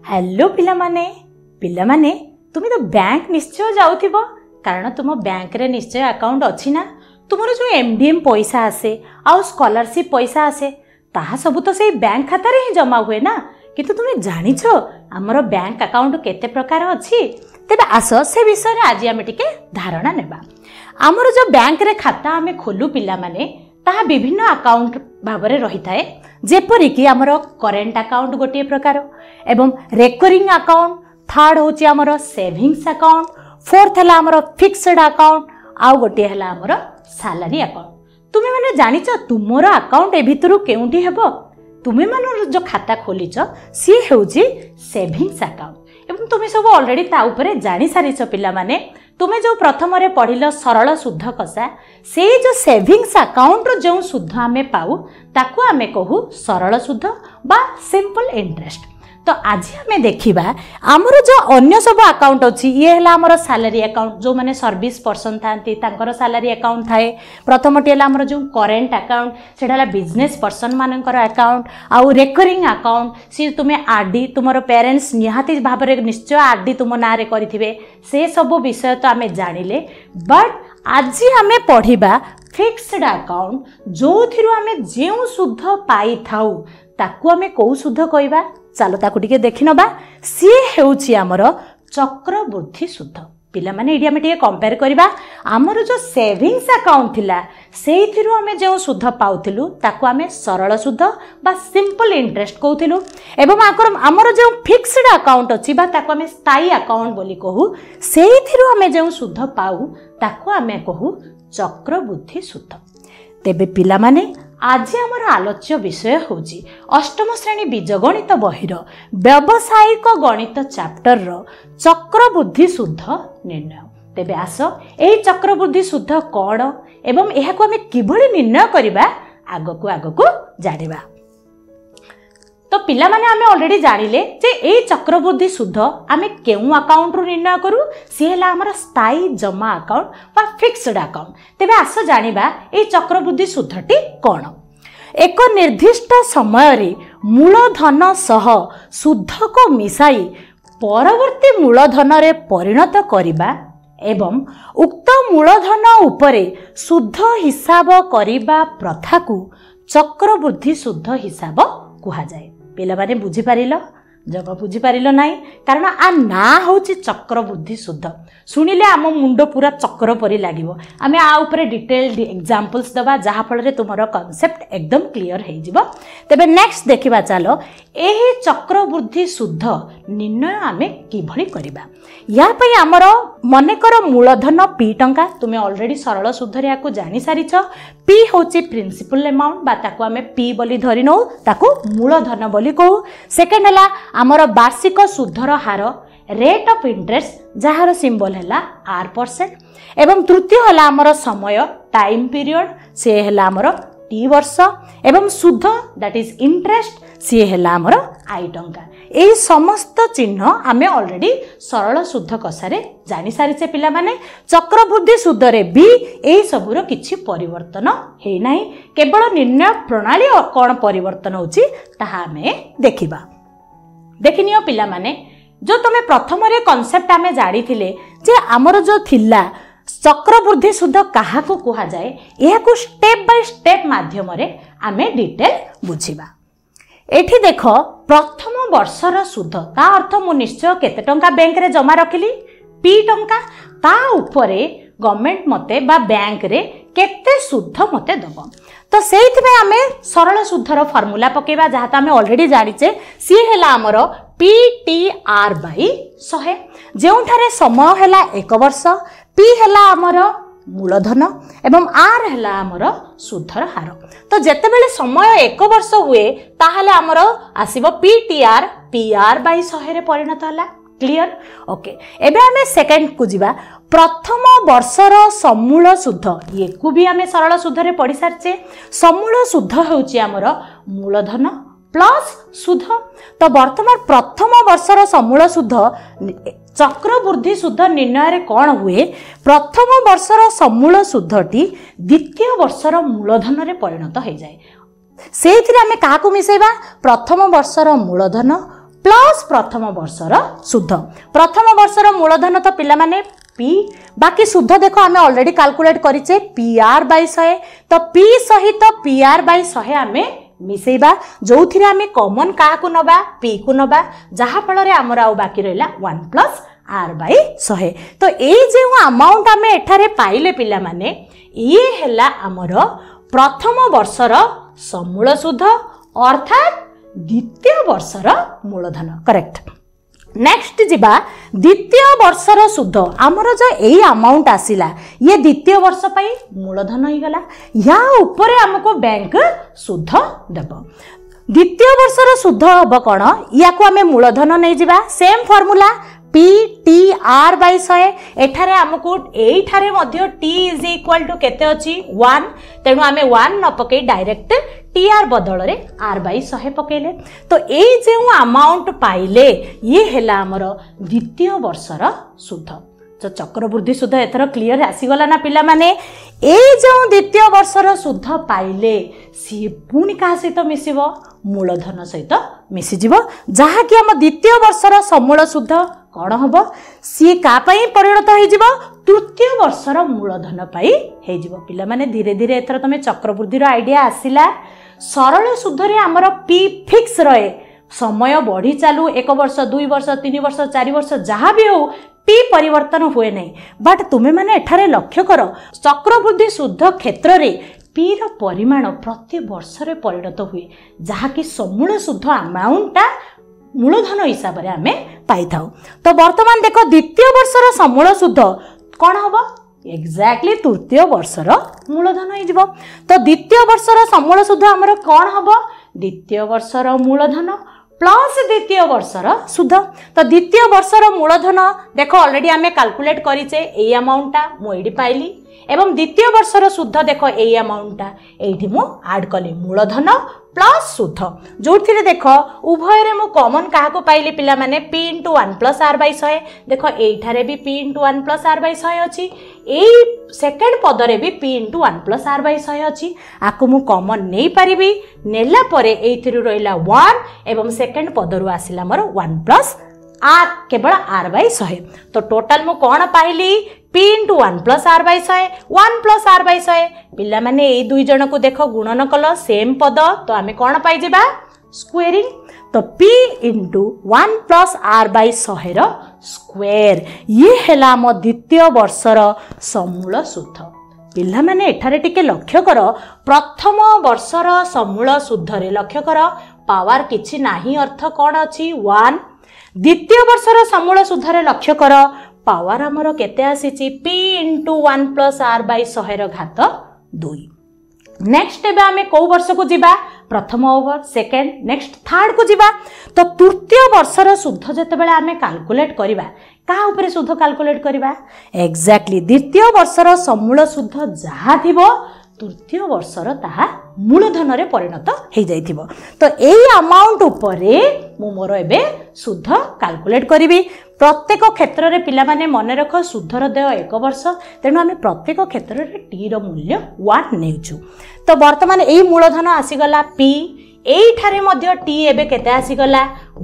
Hello पिलामाने पिलामाने तुम्हें तो bank निश्चय जाउथिबो कारण तुम बैंक रे निश्चय अकाउंट अछि ना। तुमरो जो एमडीएम पैसा आसे आ स्कॉलरशिप पैसा आसे ताहा सब तो सेही बैंक खाता रे ही जमा हुए ना। किंतु तुम्हें जानिछो हमरो बैंक अकाउंट केते प्रकार अछि। तेबे आस से विषय रे आज आमे टिके धारणा नेबा। हमरो जो बैंक रे खाता आमे खोलु पिलामाने ताहा विभिन्न अकाउंट भाबरे रही थाए। जेपरि कि हमरो करेंट अकाउंट गोटे प्रकार एवं रेकरिंग अकाउंट, थर्ड होची हमरो सेविंग्स अकाउंट, फोर्थ हला हमरो फिक्स्ड अकाउंट आ गोटे हला हमरो सैलरी अकाउंट। तुमे माने जानिଛ तुमर अकाउंट ए भितरु केउंटी हेबो। तुमे मानो जो खाता खोलिଛ सी हेउची सेविंग्स अकाउंट एवं तुमे सब ऑलरेडी ता ऊपर जानि सारिछ पिला माने। तुमे जो प्रथम रे पढिलो सरल शुद्ध कसा से जो सेविंग्स अकाउंट रो जो शुद्ध आमे पाऊ ताकू आमे कहू सरल शुद्ध बा सिंपल इंटरेस्ट। तो आज आमे देखिबा हमरो जो अन्य सब अकाउंट अछि ये हला हमरो सैलरी अकाउंट जो माने सर्विस पर्सन थांती तांकर सैलरी अकाउंट थाए। प्रथमटी हला हमरो जो करेंट अकाउंट सेडा बिजनेस पर्सन मानकर अकाउंट आ रेकरिंग अकाउंट सी तुमे आरडी तुमरो पेरेंट्स निहाती भाबरे निश्चय आरडी तुम ना रे करिथिबे से सब विषय तो आमे जानिले। बट आज आमे पढिबा फिक्स्ड अकाउंट जो थिरु आमे जेउ शुद्ध पाई थाउ ताकू आमे को शुद्ध कहबा। चलो ताकू टिके देखि नबा। सी हेउची हमरो चक्रवृद्धि शुद्ध। पिला माने एडी आमे टिके कंपेयर करबा। हमरो जो सेविंग्स अकाउंट थिला सेइथिरु आमे जो शुद्ध पाउथिलु ताकू आमे सरल शुद्ध बा सिंपल इंटरेस्ट कहउथिलु एवं हमरो जो फिक्स्ड अकाउंट अछि बा ताकू आमे स्थायी अकाउंट बोली कहू सेइथिरु आमे जो शुद्ध पाउ ताकू आमे कहू चक्रवृद्धि शुद्ध। तेबे पिला माने आज आमर आलोच्य विषय होची अष्टम श्रेणी बीजगणित बहिर व्यावसायिक गणित चैप्टर रो चक्रवृद्धि शुद्ध निर्णय। तेबे आस एही चक्रवृद्धि शुद्ध कोड एवं एहाको आमे किभଳି निर्णय करिबा आगको जानिबा। तो पिला माने आमे ऑलरेडी जानिले जे एही चक्रवृद्धि शुद्ध आमे केउ अकाउंट रो निर्णय करू सी हला हमर स्थायी जमा अकाउंट बा फिक्स्ड अकाउंट। तेबे आस जानिबा एही चक्रवृद्धि शुद्धटी कोन। एक निर्दिष्ट समय रे मूलधन सह शुद्ध को मिसाई परवर्ती मूलधन रे परिणत करिबा एवं उक्त मूलधन उपरे शुद्ध हिसाब करिबा प्रथा को चक्रवृद्धि शुद्ध हिसाब कुहा जाए। पिला माने बुझी पारिलो जब बुझी पारिलो नाही कारण आ ना होची चक्रवृद्धि शुद्ध सुनिले आम मुंड पूरा चक्र परी लागिवो। आमे आ ऊपर डिटेल्ड एग्जांपल्स दबा जहा फल रे तुमरो कांसेप्ट एकदम क्लियर हे जिवो। तबे नेक्स्ट देखिबा चलो एही चक्रवृद्धि शुद्ध निर्णय आमे किभଳି करिबा। या पई हमरो मने कर मूलधन पी टंका तुमे ऑलरेडी सरल शुद्ध रे आकु जानि सारिछ। पी होची प्रिंसिपल अमाउंट बा ताकू आमे पी बोली धरि नौ ताकू मूलधन बोली कहू। सेकंड हला हमरो वार्षिक शुद्धर हार रेट ऑफ इंटरेस्ट जहार सिंबल हला R% एवं तृतीय हला हमरो समय टाइम पीरियड से हला हमरो टी वर्ष एवं शुद्ध दैट इज इंटरेस्ट सी हला हमरो आई टंका। एही समस्त चिन्ह आमे ऑलरेडी सरल शुद्ध कसारे जानि सारिसे पिला माने। चक्रवृद्धि शुद्ध रे भी एही सबुरो किछि परिवर्तन हे नाही केवल निर्णय प्रणाली कोन परिवर्तन होची ताहा आमे देखिबा। देखिनियो पिला माने जो तमे प्रथम रे कांसेप्ट आमे जानि थिले जे हमरो जो थिला चक्रवृद्धि शुद्ध काहा को कुहा जाए एहा को स्टेप बाय स्टेप माध्यम रे आमे डिटेल बुझिबा। एठी देखो प्रथम वर्षर शुद्ध ता अर्थ मु निश्चय केते टंका बैंक रे जमा रखिली पी टंका ता ऊपरे गवर्नमेंट मते बा बैंक रे केते शुद्ध मते दबो। तो सेइथि में आमे सरल शुद्धर फार्मूला पकेबा जहा त आमे ऑलरेडी जानिचे सी हेला हमरो PTR बाई 100 जेउठारे समय हेला 1 वर्ष पी हेला हमरो मूलधन एवं आर हेला हमरो शुद्धर हार। तो जेते बेले समय 1 वर्ष हुए ताहाले हमरो आसीबो PTR PR बाई 100 रे परिणत हला। Clear okay. एबे आमे सेकंड को जिबा प्रथम वर्षर समूल शुद्ध ये को भी आमे सरल शुद्ध रे पढि सारचे। समूल शुद्ध होउची हमरो मूलधन प्लस शुद्ध। तो वर्तमान प्रथम वर्षर समूल शुद्ध चक्रवृद्धि शुद्ध निर्णय रे कोन हुए प्रथम वर्षर समूल शुद्धटी द्वितीय वर्षर मूलधन रे परिणत हो जाए। सेइथिरे आमे काहा को मिसेबा प्रथम वर्षर मूलधन प्लस प्रथम वर्षर सुध। प्रथम वर्षर मूलधन तो पिला माने पी, बाकी सुध देखो आमे ऑलरेडी कैलकुलेट करिचे पीआर बाय 100, तो पी सहित पीआर बाय 100 आमे मिसेबा, जोथिरे आमे कॉमन का को नबा पी को नबा, जहा फल रे हमर आउ बाकी रहला 1 प्लस आर बाय 100। तो ए जे अमाउंट आमे एठारे पाइले पिला माने ये हेला हमर प्रथम वर्षर समूल सुध अर्थात द्वितीय वर्षर मूलधन। करेक्ट। नेक्स्ट जीवा द्वितीय वर्षर सुध आमर जो यही अमाउंट आसिला ये द्वितीय वर्ष पाई मूलधन हो गला, या ऊपर हमको बैंक सुध देब। द्वितीय वर्षर सुध हम कौन या आम मूलधन नहीं जावा, same formula P T R by 100। एठारे हमको एठारे मध्य टी इज इक्वल टू केते अछि 1, तेणु आमे 1 न पके डायरेक्ट टी आर बदल रे आर बाय 100 पकेले। तो ए जे अमाउंट पाइले ये हेला हमर द्वितीय वर्षर सुध। तो चक्रवृद्धि सुध एथर क्लियर आसीगला ना पिला माने, ए जो द्वितीय वर्षर सुध पाइले सी पुणी का सहित मिसिबो मूलधन सहित मिसिजिव, जहा कि हम द्वितीय वर्षर समूल सुध कौन हम सी का पाई परिणत हो तृतीय वर्षर मूलधन पाई हो पिला माने। धीरे धीरे एथर तमे चक्रवृद्धि आइडिया आसिला। सरल सुध रे हमर पी फिक्स रहे, समय बढ़ी चालू 1 वर्ष 2 वर्ष 3 वर्ष 4 वर्ष जहाँ भी हो पी परिवर्तन हुए नहीं। बट तुम्हें माने एठारे लक्ष्य कर चक्रवृद्धि शुद्ध क्षेत्र रे पी र परिमाण प्रति वर्ष रे परिणत हुए, जहा कि समूल शुद्ध अमाउंटा मूलधन हिसाब रे आमे पाई थाउ। तो वर्तमान देखो द्वितीय वर्षर समूल शुद्ध कौन हम एक्जाक्टली तृतीय वर्षर मूलधन हो। तो द्वितीय वर्षर समूल शुद्ध आमर कौन हम द्वितीय वर्षर मूलधन प्लस द्वितीय वर्षर सुध। तो द्वितीय वर्षर मूलधन देखो ऑलरेडी आमे कैलकुलेट करिचे ए अमाउंटटा मु एडी पाइली, एवं द्वितीय वर्षर सुध देखो ए अमाउंटटा एठी मु ऐड कली मूलधन प्लस सुध, जो देख उभय रे मु कॉमन क्या पाइली पिला माने p into 1 plus R by 100। देख एठारे भी p into 1 plus R by 100 अच्छी, यही सेकेंड पदरे भी p into 1 plus R by 100 अच्छी। आपको मु कॉमन नहीं पारिबी, नेला परे एथिरु रहिला 1 एवं सेकेंड पदरु आसिला मोर 1 प्लस आर केवल आर बाय 100। तो टोटल मु कौन पाइली p into 1 plus R by 100 1 plus R by 100। पिला माने ए दुई जन को देख गुणन कल सेम पद, तो आमे कौन पाई जेबा स्क्वेयरिंग। तो p into 1 plus R by 100 रो स्क्वेयर ये हेला मो द्वितीय वर्षर समूल सुध। पिला माने एठारे टिके लक्ष्य कर प्रथम वर्षर समूल सुध रे लक्ष्य कर पावर किछि नाही, अर्थ कौन अछि 1। द्वितीय वर्षर समूल सुध रे लक्ष्य कर पावर आमर केते आसीची p into 1 plus R by 100 रो घात 2। नेक्स्ट एबे आमे को वर्ष को जिबा प्रथम ओवर सेकेंड नेक्स्ट थर्ड को जिबा। तो तृतीय वर्षर सुध जेतेबेले आमे कैलकुलेट करिबा का ऊपर सुध कैलकुलेट करिबा एक्जाक्टली द्वितीय वर्षर समूल सुध जहा थिबो तृतीय वर्षर ताहा मूलधन रे परिणत हो जाइथिबो। तो एई अमाउंट उपरे मु मोर एबे सुध कैलकुलेट करिवि। प्रत्येक क्षेत्र रे पिला माने मन रख सुधर देय 1 वर्ष, तेणु आमे प्रत्येक क्षेत्र रे टी रो मूल्य 1 नेउछु। तो वर्तमान एई मूलधन आसीगला p, एई ठारे मध्य टी एबे केते आसीगला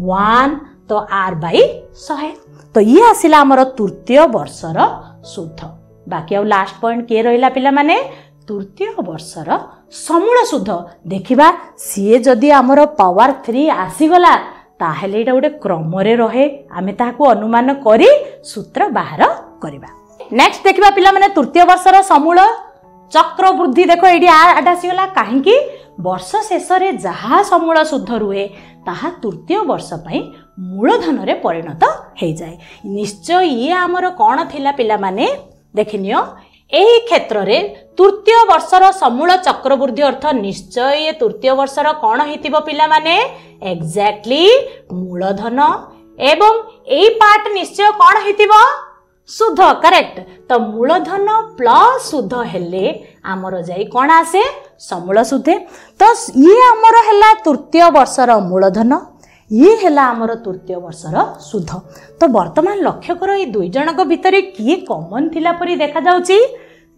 1, तो आर बाय 100। तो ये आसिला हमर तृतीय वर्षर सुध। बाकी आ लास्ट पॉइंट के रहिला पिला माने तृतीय वर्षर समूल सुध। देखिबा सीए जदि हमर पावर 3 आसीगला ताहेले एटा गोटे क्रम रे रहे, आमे ताहाको अनुमान करी सूत्र बाहर करिबा। नेक्स्ट देखिबा पिला माने तृतीय वर्षर समूल चक्रवृद्धि। देखो एडी आड आसीगला काहेकि वर्ष शेष रे जहा समूल सुध रुहे ताहा तृतीय वर्ष पई मूलधन रे परिणत हो जाए। निश्चय ये हमर कोन थिला पिला माने देखिनियो एही क्षेत्र रे तृतीय वर्षर समूल चक्रवृद्धि अर्थ निश्चय ये तृतीय वर्षर कौन हेतिबो पिला माने एक्जाक्टली मूलधन, एवं एही पार्ट निश्चय कौन हेतिबो सुध। करेक्ट। तो मूलधन प्लस सुध हेले आमर जाई कौन आसे समूल सुधे। तो ये आमर हेला तृतीय वर्षर मूलधन, ये हेला आमर तृतीय वर्षर सुध। तो वर्तमान लक्ष्य करो ये दुई जनक भितर किए कॉमन थिला परी देखा जाउची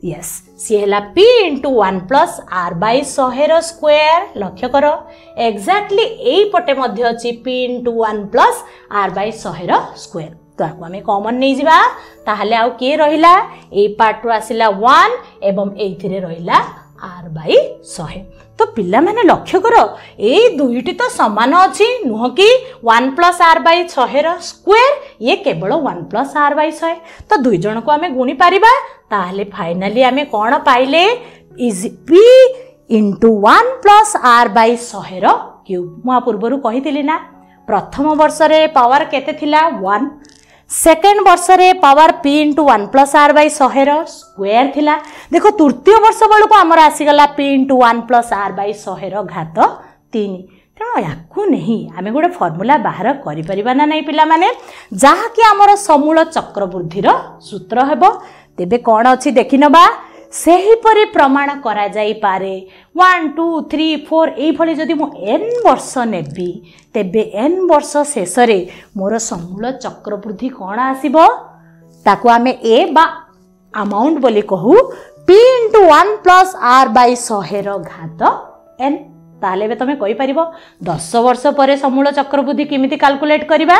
यस सी है P into 1 plus R by 100 square लक्ष्य कर एक्जाक्टली यही पटे मध्य अच्छी P into 1 plus R by 100 square तो आपको आम कॉमन नहीं जावा ताहले आउ किए रहिला ए पार्ट रु आसिला 1 एवं एइथिरे रहिला आर बाय 100 तो पिला माने लक्ष्य कर ए दुईटी तो समान अछि नुह कि 1 प्लस आर बाय 100 स्क्वायर ये केवल 1 प्लस आर बाय 100 तो दुई जन को आमे गुणी पारिबा ताहले फाइनली आमे कोन पाइले is P into 1 plus R by 100 cube मु पूर्वरु कहितिली ना प्रथम वर्ष रे पावर केते थिला 1 सेकेंड वर्ष रे power P into 1 plus R by 100 square थिला देखो तृतीय वर्ष बेलू को आमर आसीगला P into 1 plus R by 100 घात 3 तेणु याकू नहीं आमे गोटे फॉर्मूला बाहर करि परिबा ना नहीं पिला माने जहा कि आमर समूल चक्रवृद्धि सूत्र हेबो तेबे कोन अछि देखि नबा सेही परि प्रमाण करा जाई पारे 1 2 3 4 एई भली जदि मो n वर्ष नेबी तेबे n वर्ष शेष रे मोर समूल चक्रवृद्धि कोन आसीबो ताको आमे a बा अमाउंट बोली कहू p * 1 + r / 100 घात n ताले बे तमे कहि परिबो 10 वर्ष परे समूल चक्रवृद्धि किमिति कैलकुलेट करबा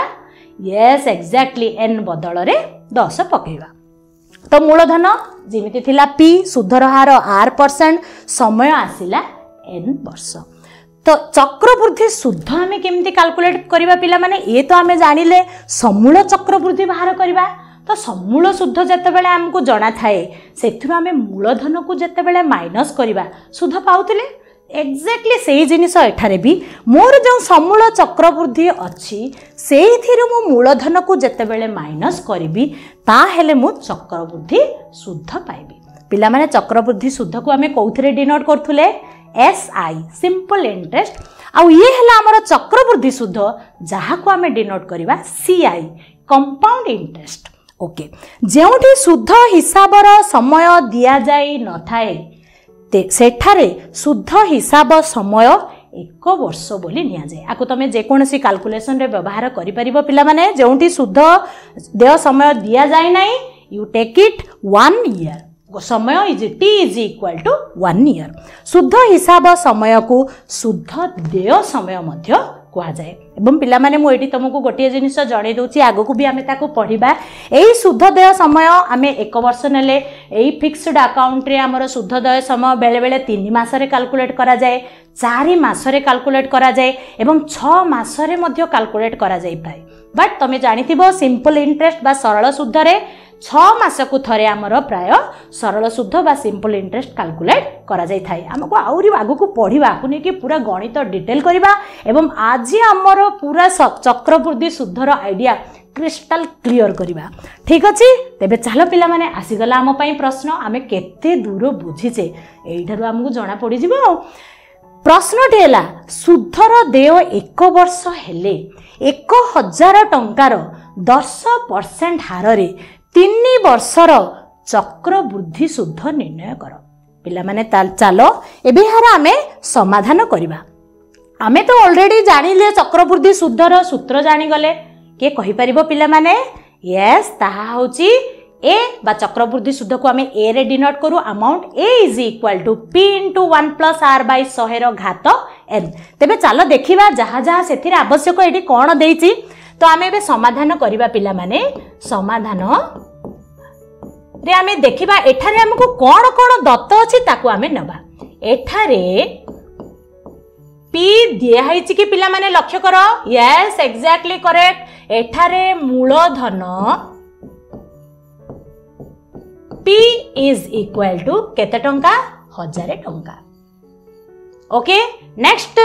यस एक्जेक्टली n बदल रे 10 पकेबा तो मूलधन जिमिति थिला p शुद्धर हार r% समय आसिला n वर्ष तो चक्रवृद्धि शुद्ध आमे केमिति कैलकुलेट करबा पिला माने ए तो आमे जानिले समूल चक्रवृद्धि बाहर करबा तो समूल शुद्ध जते बेले हमकु जणा थाए सेथुर आमे मूलधन को जते बेले माइनस करबा शुद्ध पाउतले एक्जेक्टली सेही जिनिस एठारे भी मोर जो समूल चक्रवृद्धि अच्छी से मो मूलधन को जते बेले माइनस करी ता हेले मु चक्रवृद्धि शुद्ध पाइबी पिला माने चक्रवृद्धि शुद्ध को आमे कोउथरे डिनोट करथुले एसआई सिंपल इंटरेस्ट आउ ये हला हमर चक्रवृद्धि शुद्ध जहा को आमे डिनोट करबा सीआई कंपाउंड इंटरेस्ट ओके जेउठी शुद्ध हिसाबर समय दिया जाई न थाए सेठारे शुद्ध हिसाब समय 1 वर्ष बोली निया जाए आको तमे जे कोनसी कैलकुलेशन रे व्यवहार करि परिबो पिला माने जेउठी शुद्ध देय समय दिया जाय नै यू टेक इट 1 ईयर समय is t is equal to 1 year शुद्ध हिसाब समय को शुद्ध देय समय मध्य कहा जाए एवं पिला माने मु एठी तुमको गोटे जिनिस जणे दोची आगो को भी आमे ताको पढिबा एई शुद्ध देय समय आमे 1 वर्ष नेले एई फिक्स्ड अकाउंट रे हमर शुद्ध देय समय बेले बेले 3 मास रे कैलकुलेट करा जाए 4 मास रे कैलकुलेट करा जाए एवं 6 मास रे मध्य कैलकुलेट करा जाई पाए बट तमे जानिथिबो सिंपल इंटरेस्ट बा सरल शुद्ध रे 6 मास को थरे हमर प्राय सरल शुद्ध बा सिंपल इंटरेस्ट कैलकुलेट करा जाई थाई हमको आउरी आगो को पढिबा को ने कि पूरा गणित डिटेल करबा एवं आज हमर पूरा चक्रवृद्धि शुद्धर आइडिया क्रिस्टल क्लियर करबा ठीक अछि तेबे चलो पिला माने आसी गला हम पई प्रश्न आमे केते दूर बुझिचे एइठारु हमकु जणा पड़ी जिवो प्रश्न टेला शुद्धर देय 1 वर्ष हेले 1000 टंकार 10% हार रे 3 वर्षर चक्रवृद्धि शुद्ध निर्णय कर पिला माने चलो एबे हारा आमे समाधान करबा आमे तो ऑलरेडी जानिले चक्रवृद्धि शुद्धर सूत्र जानि गले के कहि परिबो पिला माने यस ताहा होची ए बा चक्रवृद्धि शुद्ध को आमे ए रे डिनोट करू amount A is equal to p * 1 + r / 100 घात n तेबे चलो देखिबा जहा जहा सेथिर आवश्यक एठी कोन देइची तो आमे बे समाधान करबा पिला माने समाधान रे आमे देखिबा एठारे हमको कोन कोन दत्त अछि ताको आमे नबा एठारे p दिया हैछि कि पिला माने लक्ष्य करो यस एक्जेक्टली करेक्ट एठारे मूलधन p इज इक्वल टू केते टंका 1000 टंका ओके नेक्स्ट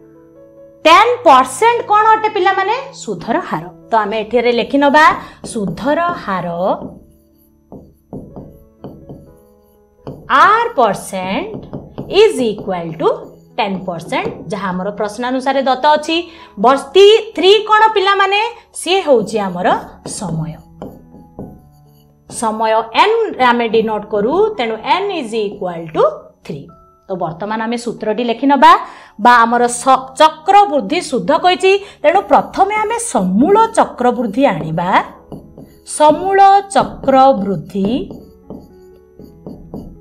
10% कोन अटे पिला माने सुधर हार तो आमे एठेरे लेखि नबा सुधर हार r% इज इक्वल टू 10% जहा हमर प्रश्नानुसार दत्त अछि बस्ती 3 कोन पिला माने से होउची हमर समय समय n आमे डिनोट करू तेनु n इज इक्वल टू 3 तो वर्तमान आमे सूत्रटी लेखि नबा बा हमर चक्रवृद्धि शुद्ध कहिची तेनु प्रथमे आमे समूल चक्रवृद्धि आनिबा समूल चक्रवृद्धि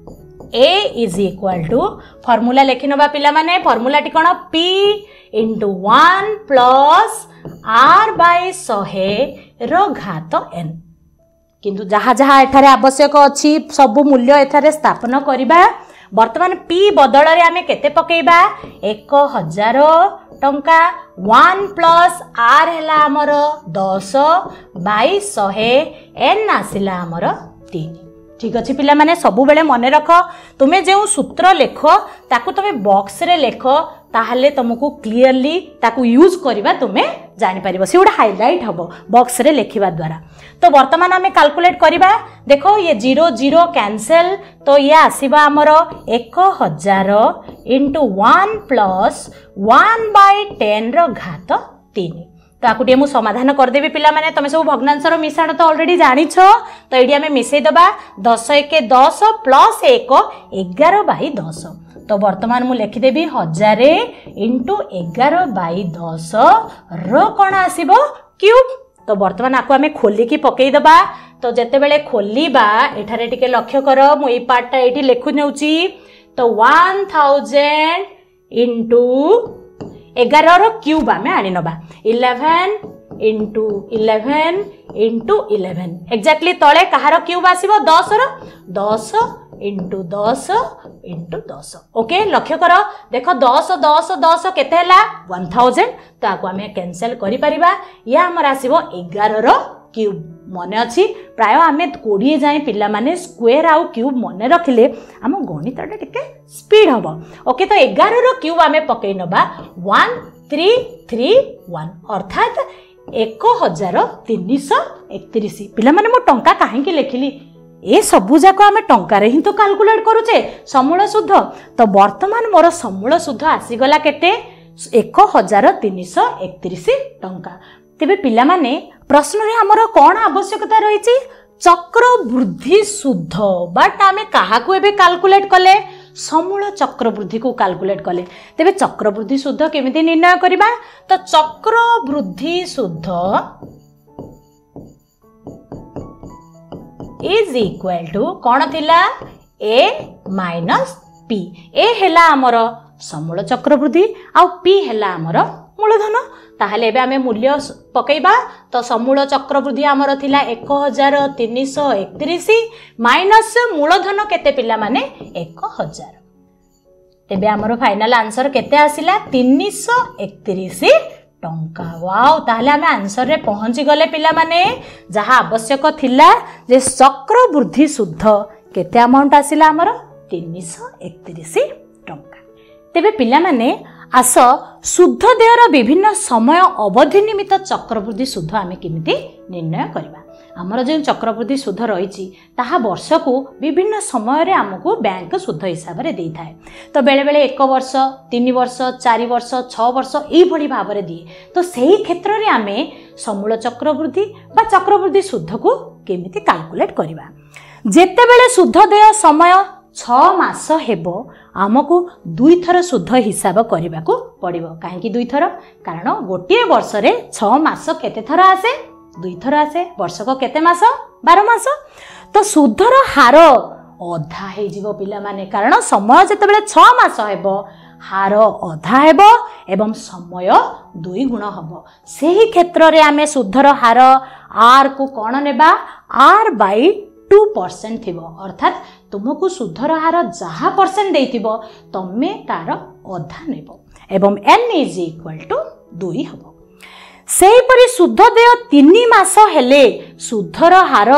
A is equal to formula लिखि नबा पिला माने फॉर्मूला टी कोन P into 1 plus R by 100 रो घात n किंतु जहाँ जहाँ एठारे आवश्यक अच्छी सबु मूल्य एठारे स्थापन करिबा वर्तमान P बदल रे आमे केते पकेइबा 1000 टंका 1 प्लस R हैला हमर 10 बाई 100 n आसिला हमर 3 ठीक अच्छे पिला माने सबु बेले मने रख तुमे जो सूत्र लेख ताकू तुमे बॉक्स रे लेख ताहले तुमको क्लियरली ताकू यूज करबा तुमे जानि परिबो से उडा हाइलाइट हबो बॉक्स रे लेखिबा द्वारा तो वर्तमान आमे कैलकुलेट करबा देखो ये 0 0 कैंसिल तो ये आसीबा हमरो 1000 into 1 plus 1 by 10 रो घात 3 तो आकुटे मु समाधान कर देबी पिला माने तमे सब भग्नांशर मिश्रण तो ऑलरेडी जानि छो तो एडी आमे मिसै दबा 10 1 10 प्लस 1 11 बाई 10 तो वर्तमान मु लिखि देबी 1000 into 11 बाई 10 रो कोन आसीबो क्यूब तो वर्तमान आको आमे खोली की पकेई दबा तो जते बेले खोलीबा एठारे टिके लक्ष्य करो मु ए पार्टटा एठी लेखु नेउची तो 1000 into 11 रो क्यूब आमे आनी नबा 11 into 11 into 11 एक्जेक्टली तळे कहार क्यूब आसीबो 10 रो 10 into 10 into 10 ओके लक्ष्य करो देखो 10 10 10 केते हला 1000 तो आको आमे कैंसिल करि परिबा या हमर आसीबो 11 रो क्यूब मने अछि प्राय आमे 20 जाय पिल्ला माने स्क्वायर आउ क्यूब मने रखिले हम गणितटा टिके स्पीड हबो ओके तो 11 रो क्यूब आमे पकई नबा 1331 अर्थात 1331 पिल्ला माने मो टंका काहे के लेखिली ए सबु जाको आमे टंका रे ही तो कैलकुलेट करूचे समूल शुद्ध तो वर्तमान मोर समूल शुद्ध आसी गला केते 1331 टंका तेबे पिला माने प्रश्न रे हमर कोन आवश्यकता रहिछि चक्रवृद्धि शुद्ध बट आमे काहा को एबे कैलकुलेट कले समूल चक्रवृद्धि को कैलकुलेट कले तेबे चक्रवृद्धि शुद्ध केमिति निर्णय करिबा तो चक्रवृद्धि शुद्ध इज इक्वल टू कौन थिला a माइनस p a हेला हमर समूल चक्रवृद्धि आ p हेला हमर मूलधन ताहले एबे आमे मूल्य पकेइबा तो समूल चक्रवृद्धि हमर थिला 1331 माइनस मूलधन केते पिला माने 1000 तेबे हमर फाइनल आंसर केते आसिला 331 टंका वाओ ताहले हमें आंसर रे पहुंची गले पिला माने जहा आवश्यक थिला जे चक्रवृद्धि शुद्ध केते अमाउंट आसिला हमर 331 टंका तेबे पिला माने आस शुद्ध देयर विभिन्न समय अवधि निमित्त चक्रवृद्धि शुद्ध आमे केमिति निर्णय करबा हमर जे चक्रवृद्धि शुद्ध रहिछि ताहा वर्ष को विभिन्न समय रे हमकु बैंक शुद्ध हिसाब रे देई थाए तो बेले बेले 1 वर्ष 3 वर्ष 4 वर्ष 6 वर्ष एई भली भाव रे दिए तो सेही क्षेत्र रे आमे समूल चक्रवृद्धि बा चक्रवृद्धि शुद्ध को केमिति कैलकुलेट करबा जेते बेले शुद्ध देय समय 6 मास हेबो आमको 2 थर शुद्ध हिसाब करबा को पड़िबो काहे कि 2 थर कारण गोटे वर्ष रे 6 मास केते थर आसे 2 थर आसे वर्ष को केते मास 12 मास तो शुद्धर हार अधा हे जीवो पिला माने कारण समय जते बेले 6 मास हेबो हार अधा हेबो एवं समय 2 गुण हबो सेही क्षेत्र रे आमे शुद्धर हार r को कोन नेबा r बाई 2% थिबो अर्थात तुमको शुद्धर हार जहा परसेंट देइथिबो तमे तार अधा नेबो एवं n इज इक्वल टू 2 हबो सेही परि शुद्ध देय 3 मास हेले शुद्धर हार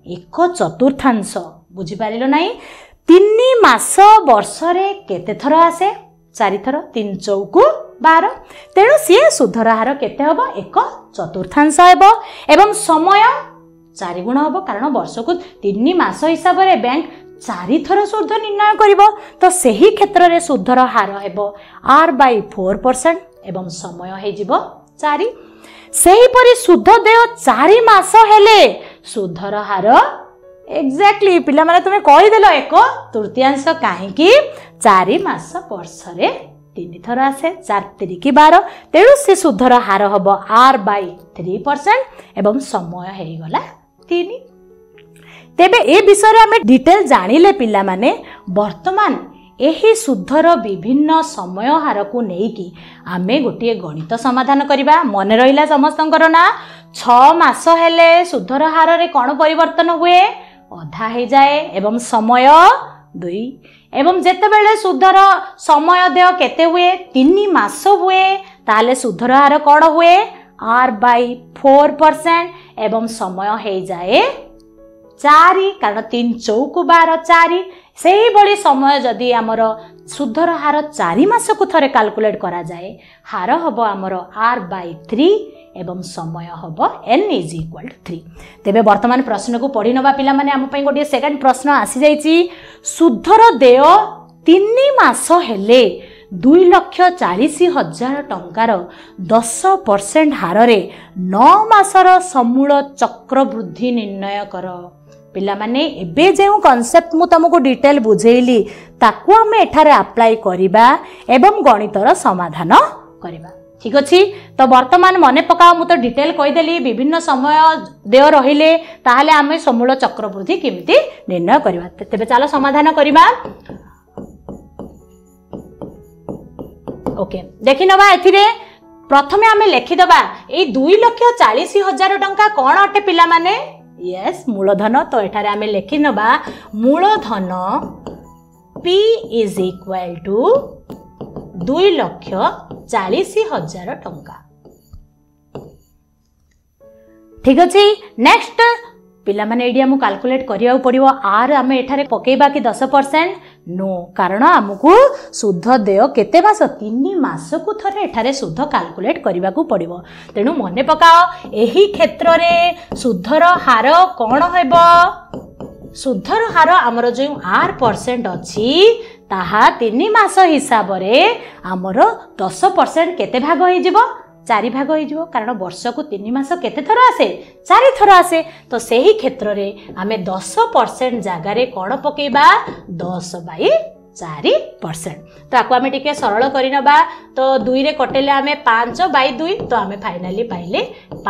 1/4 बुझि पारिलो नै 3 मास वर्ष रे केते थर आसे 4 थर 3 चौकु 12 तेणु सी शुद्धर हार केते हबो 1/4 हेबो एवं समय 4 गुण हबो कारण वर्ष को 3 मास हिसाब रे बैंक 4 थर शुद्ध निर्णय करिवो तो सेही क्षेत्र रे शुद्धर हार हेबो r बाई 4% एवं समय हे जीवो 4 सेही परि शुद्ध देय 4 मास हेले शुद्धर हार एक्जेक्टली पिला माने तुमे कहि देलो 1/3 काहे कि 4 मास वर्ष रे 3 थर आसे 4 3 की 12 तेणु से शुद्धर हार हबो r बाई 3% एवं समय हे गला 3 तेबे ए विषय रे आमे डिटेल जानिले पिला माने वर्तमान एही सुधर विभिन्न समय हार को नेकी आमे गोटे गणित समाधान करिबा। मन रहिला समस्तंकर ना 6 मास हेले सुधर हार रे कोन परिवर्तन हुए अधा हे जाए एवं समय 2 एवं जेतेबेले सुधर समय देय केते हुए 3 मास हुए ताले सुधर हार कोन हुए r/4% एवं समय हे जाए 4 कारण 3 चौकु 12 4 से ही बड़ी समय जदि आमर सुधर हार 4 मास को थरे कैलकुलेट करा जाए हार हबो आमर r/3 एवं समय हबो n = 3। तेबे वर्तमान प्रश्न को पढ़ी नबा पिला माने हम पई गोटे सेकंड प्रश्न आसी जाईची सुधर देय 3 मास हेले 2,40,000 टंकार 10% हार रे 9 मासर समूल चक्रवृद्धि निर्णय कर। पिला माने एबे जे कांसेप्ट मु तुमको डिटेल बुझेइली ताकू हम एठारे अप्लाई करिबा एवं गणितर समाधान करिबा। ठीक अछि तो वर्तमान मने पकाओ मु तो डिटेल कहि देली विभिन्न समय देय रहिले ताहाले आमे समूल चक्रवृद्धि केमिति निर्णय करिबा। तेबे चलो समाधान करिबा। ओके देखि नबा एथिरे प्रथमे आमे लिखि दबा ए 2,40,000 टंका कोन अटे पिला माने यस मूलधन। तो एठारे आमे लिखि नबा मूलधन P = 2,40,000 टंका। ठीक अछि नेक्स्ट पिला माने एडी हमु कैलकुलेट करिया पड़िबो आर आमे एठारे पकेइबा कि 10% नो कारण हमकु शुद्ध देय केते मास 3 मास को थरे एठारे शुद्ध कैलकुलेट करिबा को पड़िबो। तेनु मने पकाओ एही क्षेत्र रे शुद्धर हार कोन हेबो शुद्धर हार हमर जो r% अछि ताहा 3 मास हिसाब रे हमर 10% केते भाग होई जिवो 4 भाग होई जिवो कारण वर्ष को 3 मास केते थरा आसे 4 थरा आसे। तो सेही क्षेत्र रे आमे 10% जागा रे कोन पकेबा 10/4%। तो आको आमे टिके सरल करि नबा तो 2 रे कटेले आमे 5/2 तो आमे फाइनली पाइले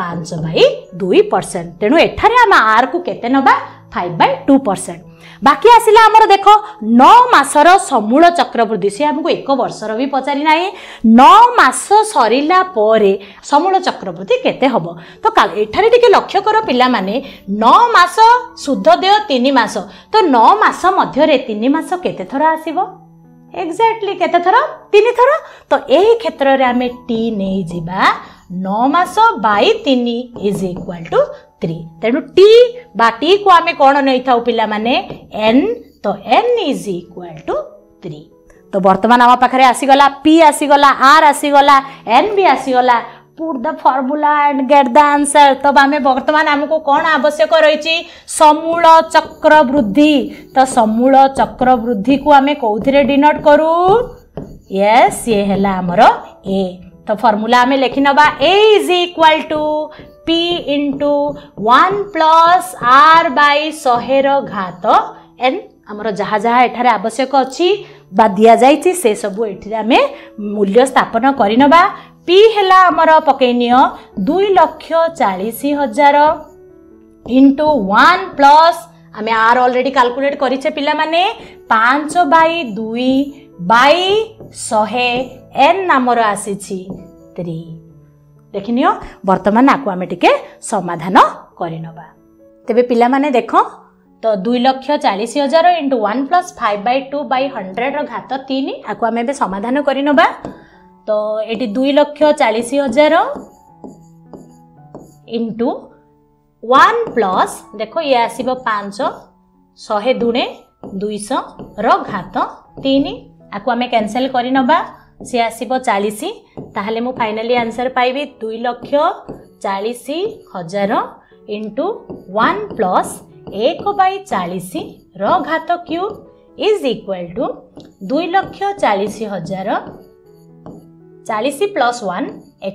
5/2%। तेनु एठारे आमे r को केते नबा 5/2%। बाकी आसिला हमर देखो 9 मासर समूल चक्रवृद्धि से हमको 1 वर्षर भी पचारि नाही 9 मास सरिला परे समूल चक्रवृद्धि केते हबो। तो काल एठारे टिके लक्ष्य करो पिला माने 9 मास शुद्ध देय 3 मास तो 9 मास मध्य रे 3 मास केते थरा आसीबो एक्जेक्टली केते थरा 3 थरा। तो एही क्षेत्र रे हमें t नै जिबा 9 मास बाई 3 = 3। तेणु t बा t को आमे कोन नै थाउ पिला माने n तो n = 3। तो वर्तमान आमा पाखरे आसी गला p आसी गला r आसी गला n भी आसी गला put the formula and get the answer. तब आमे वर्तमान हमको कोन आवश्यक रहिछि समूल चक्रवृद्धि। तो समूल चक्रवृद्धि को आमे कोउथिरे डिनोट करू यस ये हला हमरो a। तो फार्मूला आमे लेखि नबा a = p * 1 + r/100 घात n। हमरो जहा जहा एठारे आवश्यक अछि बा दिया जाइछि से सब एठिरे आमे मूल्य स्थापन करि नबा। p हेला हमरो पकेनियो 2,40,000 * 1 प्लस आमे r ऑलरेडी कैलकुलेट करिछे पिला माने 5/2/100 n हमरो आसीछि 3। देखिनियो वर्तमान आकु आमे टिके समाधान करिनबा। तेबे पिला माने देखो तो 2,40,000 * 1 + 5/2/100 रो घात 3 आकु आमे बे समाधान करिनबा। तो एटी 2,40,000 * 1 प्लस देखो ये आसीबो 5 100 दुणे 200 रो घात 3 आकु आमे कैंसिल करिनबा से आसीबो 40। ताहले मु फाइनली आंसर पाइबी 2,40,000 * 1 प्लस 1/40 रो घात क्यूब = 2,40,000 40 + 1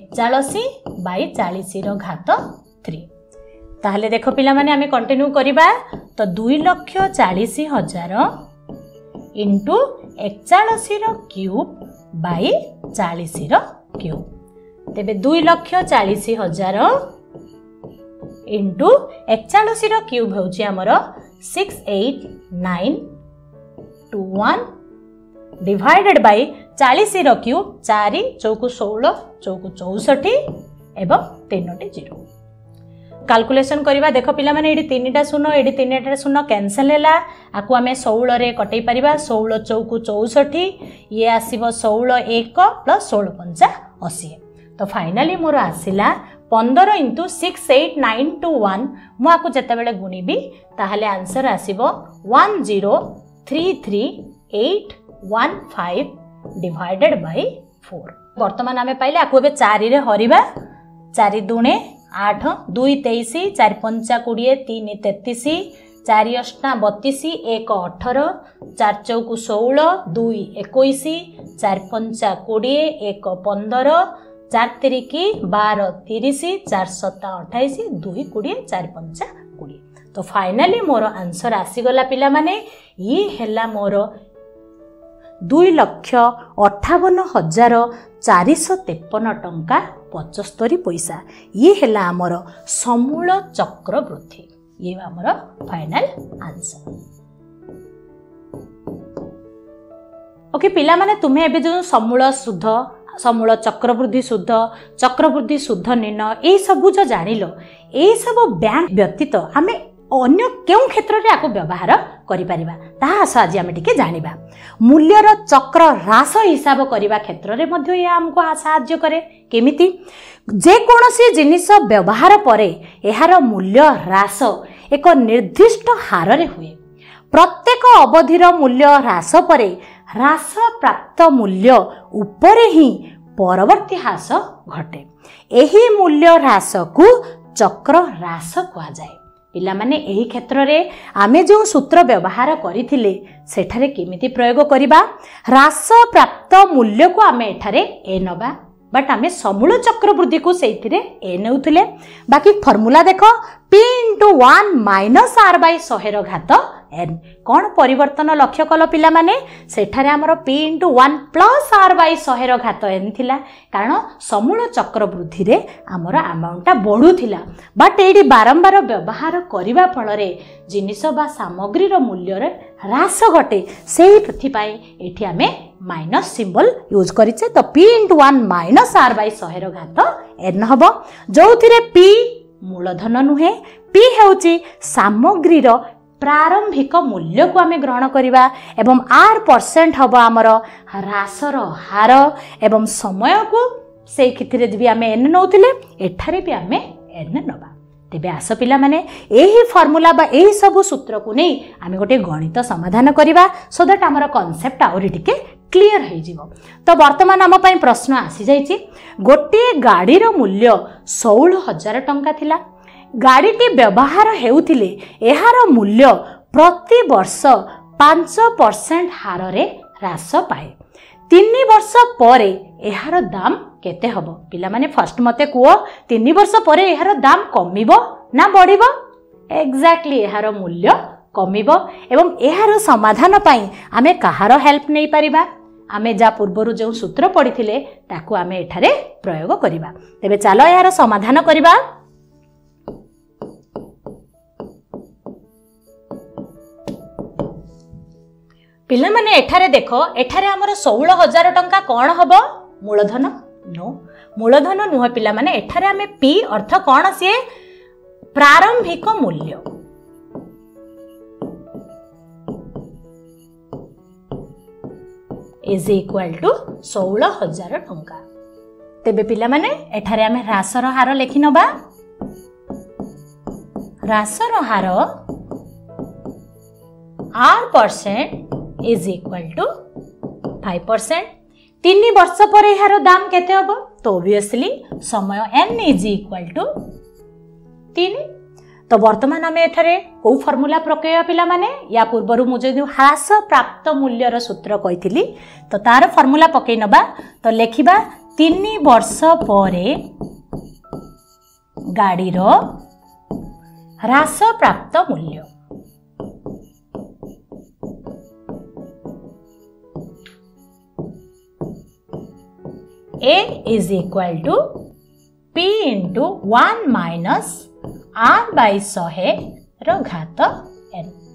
41/40 रो घात 3। ताहले देखो पिला माने आमे कंटिन्यू करिबा। तो 2,40,000 * 41 रो क्यूब बाई 40 रो क्यूब। तेबे 2,40,000 * 41 रो क्यूब होउची हमरो 68,921 डिवाइडेड बाय 40 रो क्यूब 4 चौकु 16 चौकु 64 एवं 3टी 0 कैलकुलेशन करवा देख पिला माने एडी 3टा शून्य एडी 3टा शून्य कैंसिल हैला आकु आमे 16 रे कटै परिबा 16 चौकु 64 ये आसीबो 16 1 प्लस 16 पंचा 80 तो फाइनली मोर आसिला 15 × 68,921 मु आकु जते बेले गुणीबी ताहाले आंसर आसीबो 1033815 डिवाइडेड बाय 4 वर्तमान आमे पाइले आकु बे 4 रे हरिबा 4 दुणे 8 2 23 4 5 20 3 33 4 8 32 1 18 4 चौकु 16 2 21 4 5 20 1 15 4 तिरिकी 12 30 4 7 28 2 20 4 5 20 तो फाइनली मोर आंसर आसीगला पिला माने ये हैला मोर 2,58,453 टंका 75 पैसा ये हैला आमर समूल चक्र वृद्धि ये आमर फाइनल आंसर। ओके पिला माने तुम्हें एबे जो समूल शुद्ध समूल चक्रवृद्धि शुद्ध निर्णय ये सब जो जानिलो ये सब बैंक व्यतीत आमे अन्य केउं क्षेत्र रे आको व्यवहार करि परिबा ताहा आज आमे टिके जानिबा मूल्यर चक्र ह्रास हिसाब करिबा क्षेत्र रे मध्ये ये हमको सहाय्य करे केमिति जे कोनोसी जिनिस व्यवहार परे एहार मूल्य ह्रास एक निर्दिष्ट हार रे हुए प्रत्येक अवधिर मूल्य ह्रास परे ह्रास प्राप्त मूल्य उपरे ही परवर्ती ह्रास घटे एही मूल्य ह्रास को चक्र ह्रास कहा जाए पिला माने एही क्षेत्र रे आमे जो सूत्र व्यवहार करिथिले सेठारे केमिति प्रयोग करिबा ह्रास प्राप्त मूल्य को आमे एठारे ए नबा बट आमे समूल चक्र वृद्धि को सेथिरे ए नेउथिले बाकी फार्मूला देखो p * 1 - r / 100 रो घात n कोन परिवर्तन लक्ष्य कल पिला माने सेठारे हमर p * 1 + r / 100 रो घात n थिला कारण समूल चक्र वृद्धि रे हमर अमाउंट बढ़ु थिला बट एडी बारंबार व्यवहार करिबा फल रे जिनिस बा सामग्री रो मूल्य रे ह्रास घटे सेही प्रति पाए एठी आमे माइनस सिंबल यूज करिचे तो p * 1 - r / 100 रो घात n हबो जोथिरे p मूलधन नुहे p हेउची सामग्री रो प्रारंभिक मूल्य को आमे ग्रहण करिबा एवं r% हबो हमर ह्रासर हार एवं समय को से खितिरे भी आमे n नउथिले एठारे भी आमे n नबा तेबे आस पिला माने एही फार्मूला बा एही सब सूत्र को नै आमे गोटे गणित समाधान करिबा सो दैट हमर कांसेप्ट आउरी टिके क्लियर हो जिवो तो वर्तमान आम पई प्रश्न आसी जाईची गोटे गाड़ी रो मूल्य 16,000 टंका थिला गाड़ीटी व्यवहार हेउथिले एहार मूल्य प्रति वर्ष 5% हार रे ह्रास पाए 3 वर्ष परे एहार दाम केते हबो पिला माने फर्स्ट मते कुओ 3 वर्ष परे एहार दाम कमिबो ना बढ़िबो एग्जैक्टली एहार मूल्य कमिबो एवं एहार समाधान पई आमे कहार हेल्प नै परिबा आमे जा पूर्वरु जो सूत्र पढ़िथिले ताकू आमे एठारे प्रयोग करिबा तेबे चलो एहार समाधान करिबा पिला माने एठारे देखो एठारे हमर 16,000 टंका कोन हबो मूलधन नो मूलधन नुह पिला माने एठारे आमे p अर्थ कोन से प्रारंभिक मूल्य इज इक्वल टू 16,000 टंका तेबे पिला माने एठारे आमे ह्रासर हार लेखि नबा ह्रासर हार r% इज इक्वल टू 5% 3 वर्ष पर यार दाम केते हबो तो ऑब्वियसली समय n इज इक्वल टू 3 तो वर्तमान आम एठारे को फॉर्मूला प्रक्रिया पिला माने या पूर्वरु मु जे ह्रास प्राप्त मूल्य रो सूत्र कहिथिली तो तार फॉर्मूला पकै नबा तो लेखिबा 3 वर्ष परे गाड़ी रो ह्रास प्राप्त मूल्य A is equal to P into 1 minus R by 100 रो घात n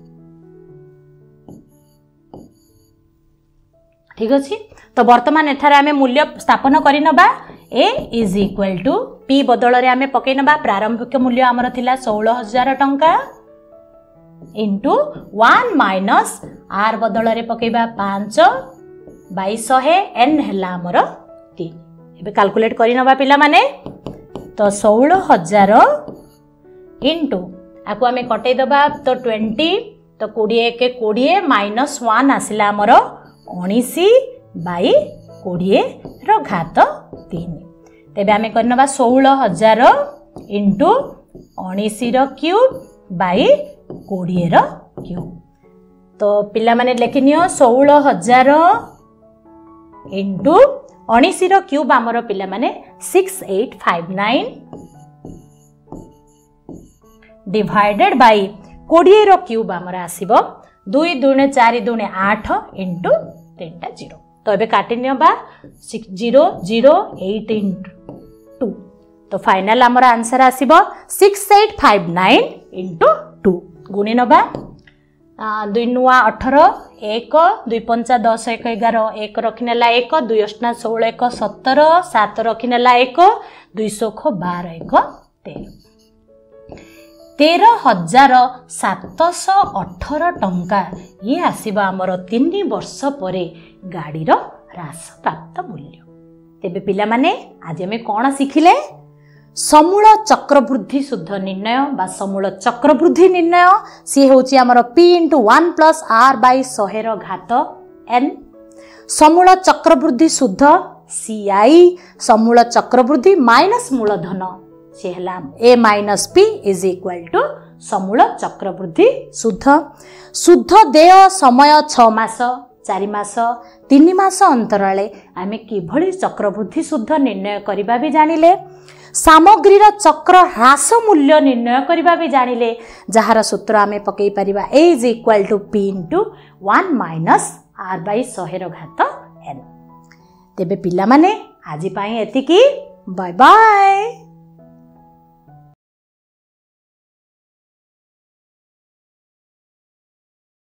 ठीक अच्छे। तो बर्तमान एठारे आमे मूल्य स्थापन करिनबा A is equal to P बदल रे आमे पकेनबा प्रारंभिक मूल्य हमर थिला 16,000 टंका इंटू 1 माइनस आर बदल रे पकेबा 5 2200 एन हला हमर 3 एबे कैलकुलेट करिनबा पिला माने तो 16,000 इंटू आकु आमे कटै दबा तो 20 तो 20 के 20 माइनस 1 आसिला हमर 19 बाई 20 रो घात 3 तेबे आमे करनबा 16,000 इंटू 19 रो क्यूब बाई 20 रो क्यूब। तो पिला माने लेखिनियो 16,000 इंटू 19 रो क्यूब आमर पिला माने 6859 डिवाइडेड बाई 20 रो क्यूब आमर आसीबो 2 2 4 2 8 इंटू 3 0। तो एबे काटि नियबा 6008 इंटू 2 तो फाइनल आमर आंसर आसीबो 6859 इंटू 2 गुणी नबा 2 नुआ 18 1 2 5 10 1 11 1 रखिनेला 1 2 8 16 1 17 7 रखिनेला 1 200 12 1 13,718 टंका ये आसीबा हमर 3 वर्ष परे गाड़ीर ह्रास प्राप्त मूल्य। तेबे पिला माने आज हमें कोन सिखिले समूल चक्रवृद्धि शुद्ध निर्णय बा समूल चक्रवृद्धि निर्णय सी होची हमर p * 1 + r / 100 रो घात n समूल चक्रवृद्धि शुद्ध ci समूल चक्रवृद्धि माइनस मूलधन से हला a - p = समूल चक्रवृद्धि शुद्ध शुद्ध देय समय 6 मास 4 मास 3 मास अंतराले आमे किभଳି चक्रवृद्धि शुद्ध निर्णय करबा भी जानिले सामग्रीर चक्र ह्रास मूल्य निर्णय करबा भी जानिले जहार सूत्र आमे पकई परिबा a = p * 1 - r / 100 रो घात n। तेबे पिला माने आजि पई एतिकी बाय बाय।